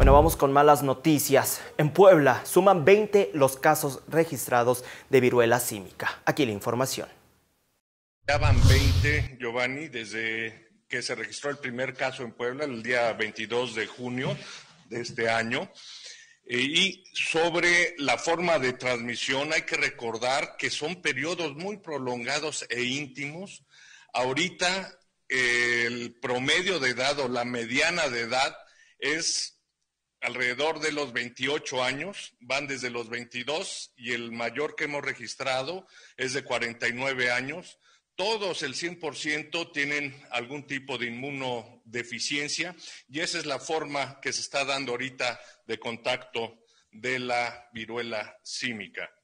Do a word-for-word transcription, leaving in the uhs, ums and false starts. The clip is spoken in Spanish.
Bueno, vamos con malas noticias. En Puebla suman veinte los casos registrados de viruela símica. Aquí la información. Ya van veinte, Giovanni, desde que se registró el primer caso en Puebla, el día veintidós de junio de este año. Y sobre la forma de transmisión, hay que recordar que son periodos muy prolongados e íntimos. Ahorita el promedio de edad o la mediana de edad es alrededor de los veintiocho años, van desde los veintidós y el mayor que hemos registrado es de cuarenta y nueve años. Todos, el cien por ciento, tienen algún tipo de inmunodeficiencia y esa es la forma que se está dando ahorita de contacto de la viruela símica.